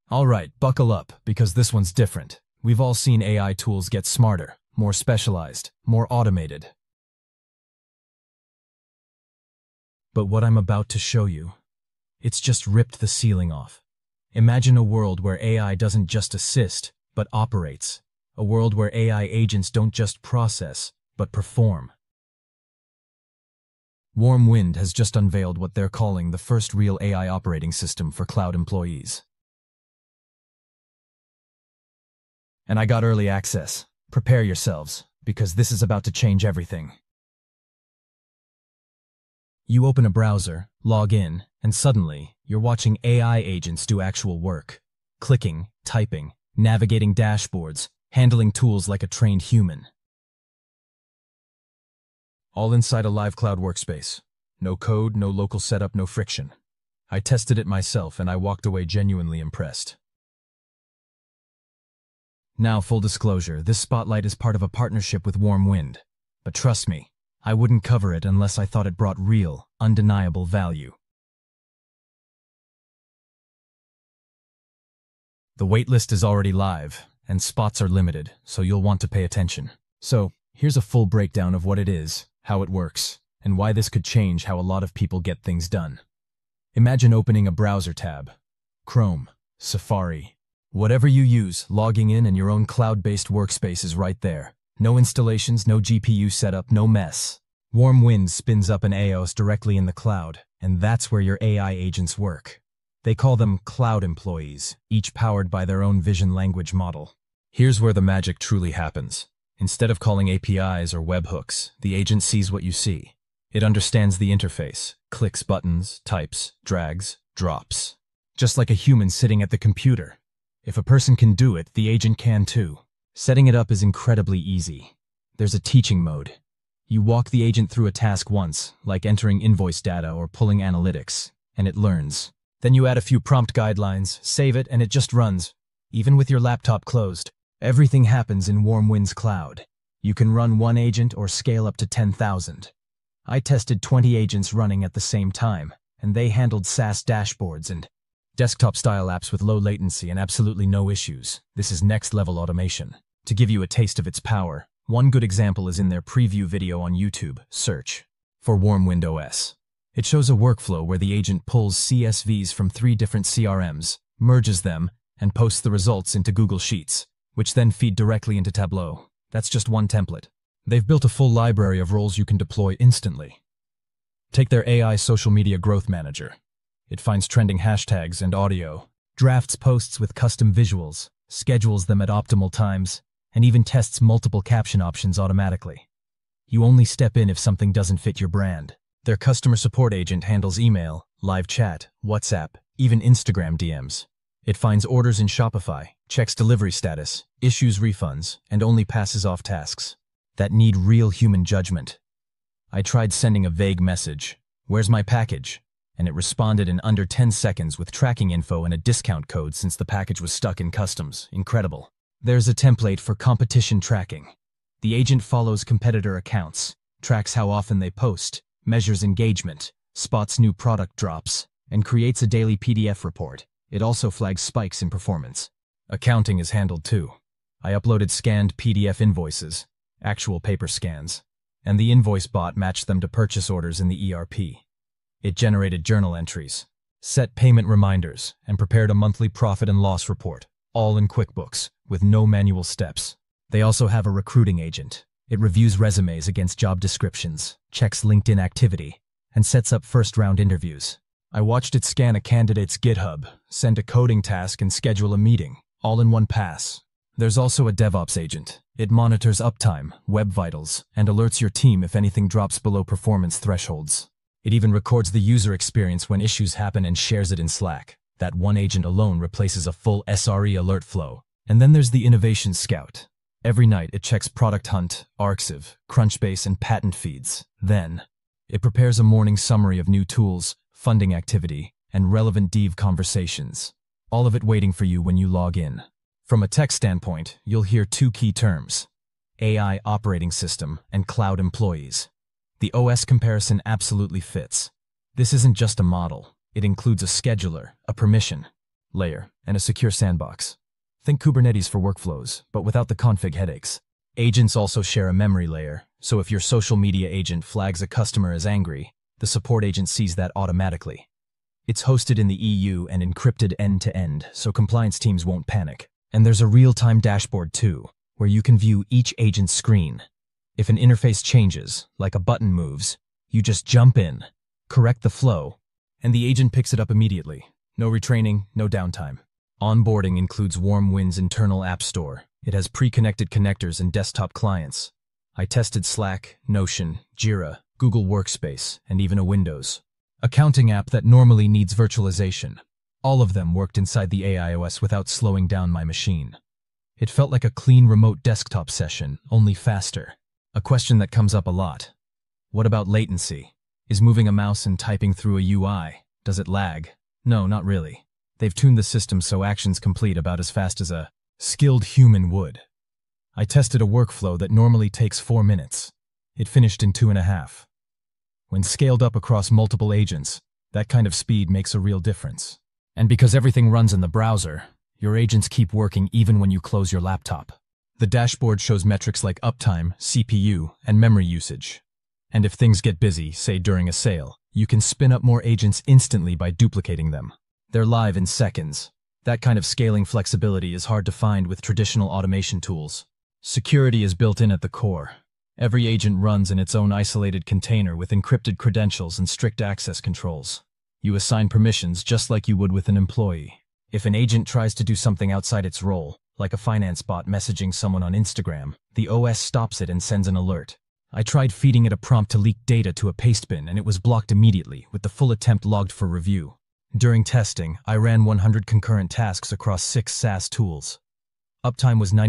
Alright, buckle up, because this one's different. We've all seen AI tools get smarter, more specialized, more automated. But what I'm about to show you, it's just ripped the ceiling off. Imagine a world where AI doesn't just assist, but operates. A world where AI agents don't just process, but perform. Warm Wind has just unveiled what they're calling the first real AI operating system for cloud employees. And I got early access. Prepare yourselves, because this is about to change everything. You open a browser, log in, and suddenly, you're watching AI agents do actual work. Clicking, typing, navigating dashboards, handling tools like a trained human. All inside a live cloud workspace. No code, no local setup, no friction. I tested it myself and I walked away genuinely impressed. Now, full disclosure, this spotlight is part of a partnership with Warm Wind. But trust me, I wouldn't cover it unless I thought it brought real, undeniable value. The waitlist is already live, and spots are limited, so you'll want to pay attention. So, here's a full breakdown of what it is, how it works, and why this could change how a lot of people get things done. Imagine opening a browser tab. Chrome, Safari, whatever you use, logging in and your own cloud-based workspace is right there. No installations, no GPU setup, no mess. Warm Wind spins up an AOS directly in the cloud, and that's where your AI agents work. They call them cloud employees, each powered by their own vision language model. Here's where the magic truly happens. Instead of calling APIs or webhooks, the agent sees what you see. It understands the interface, clicks buttons, types, drags, drops. Just like a human sitting at the computer. If a person can do it, the agent can too. Setting it up is incredibly easy. There's a teaching mode. You walk the agent through a task once, like entering invoice data or pulling analytics, and it learns. Then you add a few prompt guidelines, save it, and it just runs. Even with your laptop closed. Everything happens in Warm Wind's cloud. You can run one agent or scale up to 10,000. I tested 20 agents running at the same time, and they handled SaaS dashboards and desktop-style apps with low latency and absolutely no issues. This is next-level automation. To give you a taste of its power, one good example is in their preview video on YouTube, search for Warm Wind OS. It shows a workflow where the agent pulls CSVs from 3 different CRMs, merges them, and posts the results into Google Sheets, which then feed directly into Tableau. That's just one template. They've built a full library of roles you can deploy instantly. Take their AI social media growth manager. It finds trending hashtags and audio, drafts posts with custom visuals, schedules them at optimal times, and even tests multiple caption options automatically. You only step in if something doesn't fit your brand. Their customer support agent handles email, live chat, WhatsApp, even Instagram DMs. It finds orders in Shopify, checks delivery status, issues refunds, and only passes off tasks that need real human judgment. I tried sending a vague message, "Where's my package?" and it responded in under 10 seconds with tracking info and a discount code since the package was stuck in customs. Incredible. There's a template for competition tracking. The agent follows competitor accounts, tracks how often they post, measures engagement, spots new product drops, and creates a daily PDF report. It also flags spikes in performance. Accounting is handled too. I uploaded scanned PDF invoices, actual paper scans, and the invoice bot matched them to purchase orders in the ERP. It generated journal entries, set payment reminders, and prepared a monthly profit and loss report, all in QuickBooks, with no manual steps. They also have a recruiting agent. It reviews resumes against job descriptions, checks LinkedIn activity, and sets up first-round interviews. I watched it scan a candidate's GitHub, send a coding task, and schedule a meeting, all in one pass. There's also a DevOps agent. It monitors uptime, web vitals, and alerts your team if anything drops below performance thresholds. It even records the user experience when issues happen and shares it in Slack. That one agent alone replaces a full SRE alert flow. And then there's the Innovation Scout. Every night it checks Product Hunt, Arxiv, Crunchbase, and patent feeds. Then, it prepares a morning summary of new tools, funding activity, and relevant dev conversations. All of it waiting for you when you log in. From a tech standpoint, you'll hear 2 key terms: AI operating system and cloud employees. The OS comparison absolutely fits. This isn't just a model. It includes a scheduler, a permission, layer, and a secure sandbox. Think Kubernetes for workflows, but without the config headaches. Agents also share a memory layer, so if your social media agent flags a customer as angry, the support agent sees that automatically. It's hosted in the EU and encrypted end-to-end, so compliance teams won't panic. And there's a real-time dashboard too, where you can view each agent's screen. If an interface changes, like a button moves, you just jump in, correct the flow, and the agent picks it up immediately. No retraining, no downtime. Onboarding includes Warmwind's internal app store. It has pre-connected connectors and desktop clients. I tested Slack, Notion, Jira, Google Workspace, and even a Windows accounting app that normally needs virtualization. All of them worked inside the AIOS without slowing down my machine. It felt like a clean remote desktop session, only faster. A question that comes up a lot. What about latency? Is moving a mouse and typing through a UI, does it lag? No, not really. They've tuned the system so actions complete about as fast as a skilled human would. I tested a workflow that normally takes 4 minutes. It finished in 2.5. When scaled up across multiple agents, that kind of speed makes a real difference. And because everything runs in the browser, your agents keep working even when you close your laptop. The dashboard shows metrics like uptime, CPU, and memory usage. And if things get busy, say during a sale, you can spin up more agents instantly by duplicating them. They're live in seconds. That kind of scaling flexibility is hard to find with traditional automation tools. Security is built in at the core. Every agent runs in its own isolated container with encrypted credentials and strict access controls. You assign permissions just like you would with an employee. If an agent tries to do something outside its role, like a finance bot messaging someone on Instagram, the OS stops it and sends an alert. I tried feeding it a prompt to leak data to a pastebin and it was blocked immediately, with the full attempt logged for review. During testing, I ran 100 concurrent tasks across 6 SaaS tools. Uptime was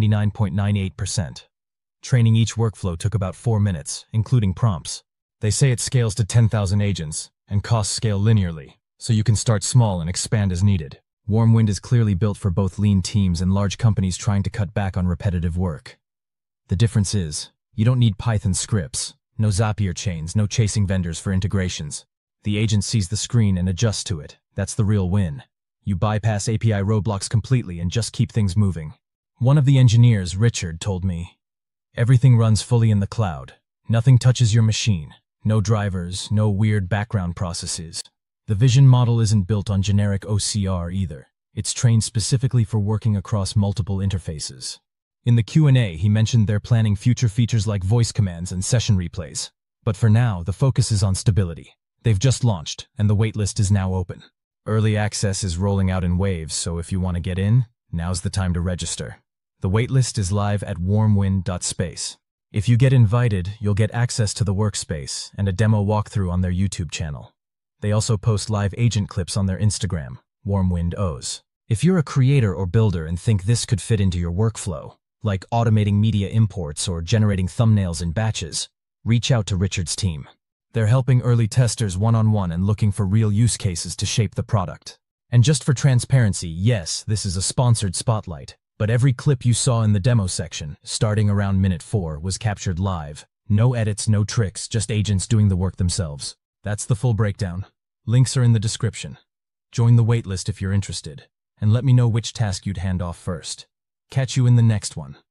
99.98%. Training each workflow took about 4 minutes, including prompts. They say it scales to 10,000 agents, and costs scale linearly, so you can start small and expand as needed. Warmwind is clearly built for both lean teams and large companies trying to cut back on repetitive work. The difference is, you don't need Python scripts, no Zapier chains, no chasing vendors for integrations. The agent sees the screen and adjusts to it. That's the real win. You bypass API roadblocks completely and just keep things moving. One of the engineers, Richard, told me, everything runs fully in the cloud. Nothing touches your machine. No drivers, no weird background processes. The vision model isn't built on generic OCR either. It's trained specifically for working across multiple interfaces. In the Q&A, he mentioned they're planning future features like voice commands and session replays. But for now, the focus is on stability. They've just launched, and the waitlist is now open. Early access is rolling out in waves, so if you want to get in, now's the time to register. The waitlist is live at warmwind.space. If you get invited, you'll get access to the Workspace and a demo walkthrough on their YouTube channel. They also post live agent clips on their Instagram, WarmwindOs. If you're a creator or builder and think this could fit into your workflow, like automating media imports or generating thumbnails in batches, reach out to Richard's team. They're helping early testers one-on-one and looking for real use cases to shape the product. And just for transparency, yes, this is a sponsored spotlight, but every clip you saw in the demo section, starting around minute 4, was captured live. No edits, no tricks, just agents doing the work themselves. That's the full breakdown. Links are in the description. Join the waitlist if you're interested, and let me know which task you'd hand off first. Catch you in the next one.